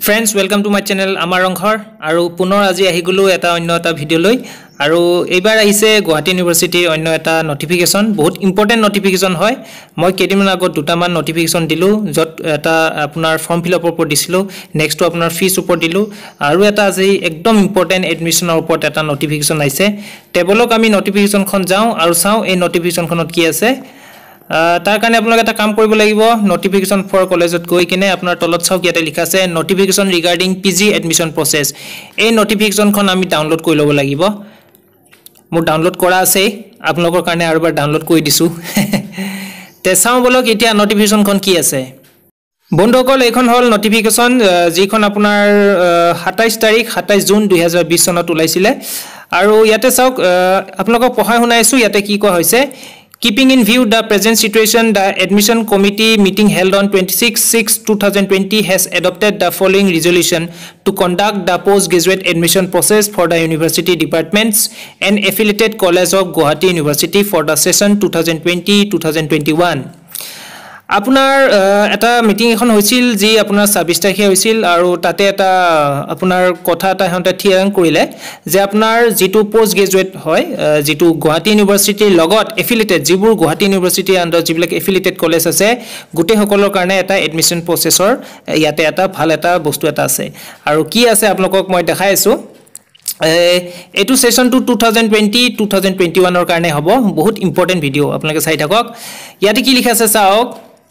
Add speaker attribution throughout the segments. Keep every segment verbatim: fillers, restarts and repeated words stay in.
Speaker 1: Friends, welcome to my channel Amar Rongkhor aru punor aji ahi gulu eta onno eta video loi aru eibar ahise Guwahati University onno eta notification bahut important notification hoy moi kediman agot duta man notification dilu jot eta apunar form fill up upor disilu next to apunar fees upor dilu aru eta aji ekdom important admission upor eta notification aise tablok ami notification khon jao aru sao ei notification khonot ki ase तार কাৰণে আপোনালোকে এটা কাম কৰিব লাগিব notification for কলেজত গৈ কিনে আপোনাৰ তলত চাওক ইয়াতে লিখা আছে notification regarding PG admission process এই নোটিফিকেশনখন আমি ডাউনলোড কৰি ল'ব লাগিব মোৰ ডাউনলোড কৰা আছে আপোনালোকৰ কাৰণে আৰু এবাৰ ডাউনলোড কৰি দিছো তে চাও বলক এতিয়া নোটিফিকেশনখন কি আছে বন্ধুসকল এইখন হল নোটিফিকেশন যিখন আপোনাৰ সাতাইশ তাৰিখ সাতাইশ জুন দুই হাজাৰ বিশ চনত ওলাইছিলে আৰু ইয়াতে চাওক আপোনালোকক পঢ়াই শুনাইছো ইয়াতে কি কোৱা হৈছে Keeping in view the present situation, the admission committee meeting held on twenty-sixth six twenty twenty has adopted the following resolution to conduct the postgraduate admission process for the university departments and affiliated college of Guwahati University for the session twenty twenty to twenty twenty-one. আপোনাৰ এটা meeting এখন হৈছিল যি আপোনাৰ ছাব্বিশ তাৰিখে হৈছিল আৰু তাতে এটা আপোনাৰ কথা এটা হন্তে থিয়াং কৰিলে যে আপোনাৰ যেটো পোষ্ট গ্ৰেজুৱেট হয় যেটো গুৱাহাটী ইউনিভাৰ্চিটিৰ লগত এফিলিয়েটেড যিবোৰ গুৱাহাটী ইউনিভাৰ্চিটিৰ আন্ডাৰ যিবিলাক এফিলিয়েটেড কলেজ আছে গুটে সকলৰ কাৰণে এটা এডমিশন প্ৰসেছৰ ইয়াতে এটা ভাল এটা বস্তু এটা আছে আৰু কি আছে আপোনালোকক মই দেখাই আছো এটো session two twenty twenty to twenty twenty-one ৰ কাৰণে হ'ব বহুত ইম্পৰ্টেন্ট ভিডিও আপোনালোকে চাই থাকক ইয়াতে কি লিখা আছে চাওক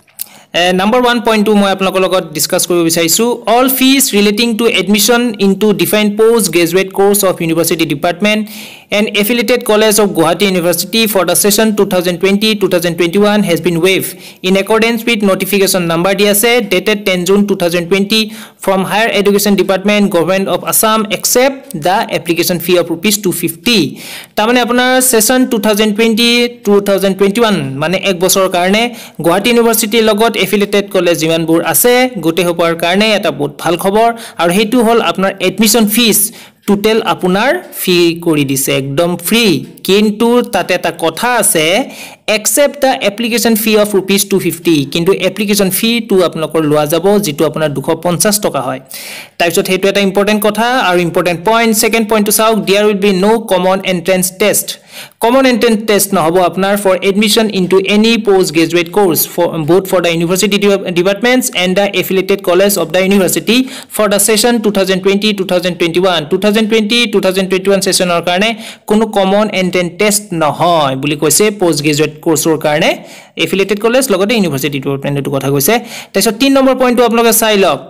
Speaker 1: Uh, number one point two মই আপোনালোকৰ লগত ডিসকাস কৰিব বিচাৰিছো all fees relating to admission into defined postgraduate course of university department and affiliated college of Guwahati University for the session twenty twenty to twenty twenty-one has been waived in accordance with notification number D S A dated tenth June twenty twenty from Higher Education Department Government of Assam except the application fee of rupees two hundred fifty তাৰমানে আপোনাৰ session twenty twenty to twenty twenty-one মানে এক বছৰৰ কাৰণে গুৱাহাটী ইউনিভাৰ্চিটিৰ লগত affiliated college জিমানবোৰ আছে গুটে হোৱাৰ কাৰণে এটা বহুত ভাল খবৰ আৰু হেতু হল আপোনাৰ এডমিশন ফিস টোটাল আপোনাৰ ফি কৰি দিছে একদম ফ্ৰী কিন্তু তাতে এটা কথা আছে except the application fee of rupees two hundred fifty কিন্তু application fee to আপোনাকৰ লোৱা যাব যেটো আপোনাৰ two hundred fifty টকা হয় তাৰপিছত হেতু এটা ইম্পৰ্টেন্ট কথা আৰু important point second point two চাওক there will be no common entrance test common entrance test নহব আপোনাৰ for admission into any postgraduate course for both for the university departments and the affiliated college of the university for the session twenty twenty to twenty twenty-one twenty twenty to twenty twenty-one sessionৰ কাৰণে কোনো common entrance test নহয় বুলি কৈছে postgraduate কোৰ্সৰ কাৰণে affiliated college লগতে university ডিপাৰ্টমেন্টৰ কথা কৈছে তাৰপিছত তিন নম্বৰ পইণ্টটো আপোনালোকে চাই লওক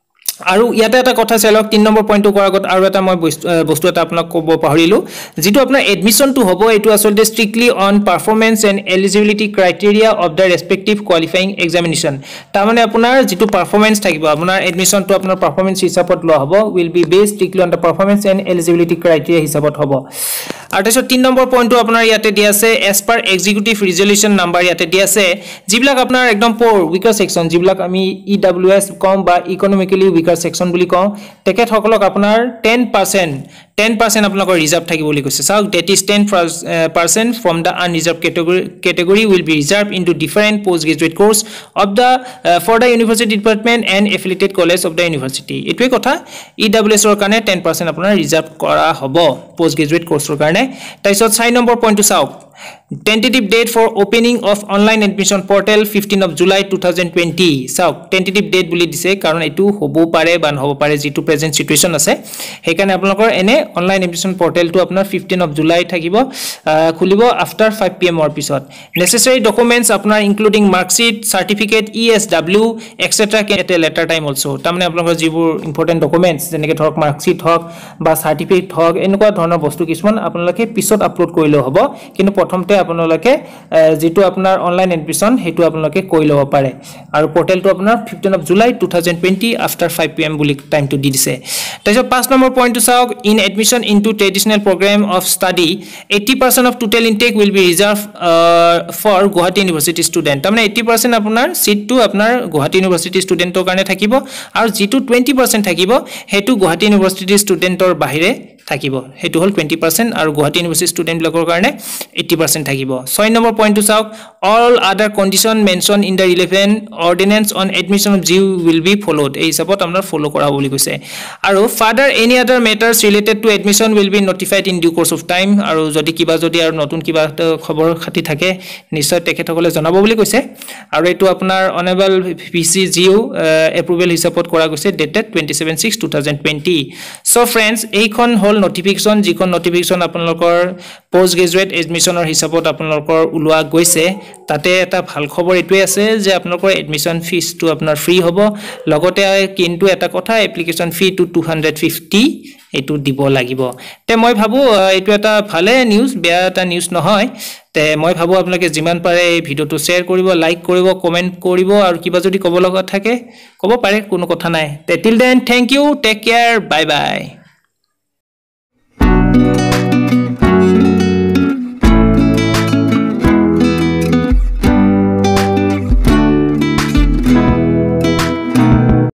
Speaker 1: আৰু ইয়াতে এটা কথা চাই লওক তিন নম্বৰ পইণ্টটো কৰাৰ আগত আৰু এটা মই বস্তু এটা আপোনাক ক'ব পাহৰিলো যেটো আপোনাৰ এডমিশনটো হ'ব এটো আসলে strictly on performance and eligibility criteria of the respective qualifying examination তাৰমানে আপোনাৰ যেটো পাৰফৰম্যান্স থাকিব আপোনাৰ এডমিশনটো আপোনাৰ পাৰফৰম্যান্স হিচাপত লোৱা হ'ব will be based strictly on the performance and eligibility criteria হিচাপত হ'ব আৰু তাৰপিছত তিন নম্বৰ পইণ্টটো আপোনাৰ ইয়াতে দিয়া আছে as per executive resolution number ইয়াতে দিয়া আছে যিবিলাক আপোনাৰ একদম পৰ উইকাৰ সেকশন যিবিলাক আমি ই ডব্লিউ এছ কম বা ইকোনমিক্যালি উইকাৰ সেকশন বুলি কওঁ তেখেত সকলক আপোনাৰ ten percent ten percent আপোনালোকৰ ৰিজাৰ্ভ থাকিব বুলি কৈছে চাওক that is ten percent from the unreserved category category will be reserved into different postgraduate course of the uh, for the university department and affiliated college of the university এটোই কথা E W S ৰ কাৰণে ten percent আপোনাৰ reserve কৰা হ'ব postgraduate course ৰ কাৰণে তাৰপিছত চাৰি নম্বৰ পইণ্টটো চাওক tentative date for opening of online admission portal fifteenth of July twenty twenty চাওক tentative date বুলি দিছে কাৰণ এটো হ'ব পাৰে বা নহব পাৰে যেটো প্ৰেজেন্ট সিচুৱেচন আছে হেকাৰণে আপোনালোকৰ এনে অনলাইন এডমিশন পৰ্টেলটো আপোনাৰ fifteenth of July থাকিব খুলিব after five p m অৰ পিছত necessary documents আপোনাৰ including mark sheet certificate E S W etc at a later time also তাৰমানে আপোনালোকৰ যিবোৰ ইম্পৰ্টেন্ট ডকুমেন্টস যেনেকৈ ধৰক mark sheet হক বা সাৰ্টিফিকেট হক এনেকুৱা ধৰণৰ বস্তু কিছুমান আপোনালোকে পিছত আপলোড কৰিলে হ'ব কিন্তু প্ৰথমতে আপোনালোকে যেটো আপোনাৰ অনলাইন এডমিশন হেতু আপোনালোকে কৰি ল'ব পাৰে আৰু পৰ্টেলটো আপোনাৰ fifteenth of July twenty twenty after five p m বুলি টাইমটো দি দিছে তাৰপিছত পাঁচ নম্বৰ পইণ্টটো চাওক in admission into traditional program of study eighty percent of total intake will be reserved uh, for Guwahati University student তাৰমানে eighty percent আপোনাৰ সিটটো আপোনাৰ Guwahati University ষ্টুডেন্টৰ কাৰণে থাকিব আৰু যেটো twenty percent থাকিব হেতু Guwahati University ষ্টুডেন্টৰ বাহিৰে থাকিব হেতু হল twenty percent আৰু Guwahati University ষ্টুডেন্ট লগৰ কাৰণে eighty পাৰ্চেণ্ট থাকিব ছয় নম্বৰ পইণ্টটো চাওক all other condition mentioned in the relevant ordinance on admission of G U will be followed এই হিচাপত আপোনাৰ ফলো কৰা বুলি কৈছে আৰু further any other matters related to admission will be notified in due course of time আৰু যদি কিবা যদি আৰু নতুন কিবা খবৰ খাতি থাকে নিশ্চয় তেখেতসকলে জনাব বুলি কৈছে আৰু এটো আপোনাৰ honourable PC G U approval হিচাপত কৰা গৈছে dated twenty-seven six twenty twenty so friends এইখন হল নটিফিকেশন যিখন নটিফিকেশন আপোনালোকৰ পোষ্ট গ্ৰেজুৱেট এডমিশনৰ হিচাপত আপোনালোকৰ উলোৱা গৈছে তাতে এটা ভাল খবৰ এটোই আছে যে আপোনালোকৰ এডমিশন ফিস টু আপোনাৰ ফ্ৰী হ'ব লগতে কিন্তু এটা কথা এপ্লিকেশন ফি টু two hundred fifty এটো দিব লাগিব তে মই ভাবো এটো এটা ভালে নিউজ বেয়া এটা নিউজ নহয় তে মই ভাবো আপোনালোকে যিমান পাৰে এই ভিডিওটো শেয়াৰ কৰিব লাইক কৰিব কমেন্ট কৰিব আৰু কিবা যদি ক'ব লগা থাকে ক'ব পাৰে কোনো কথা নাই তে till then thank you take care bye by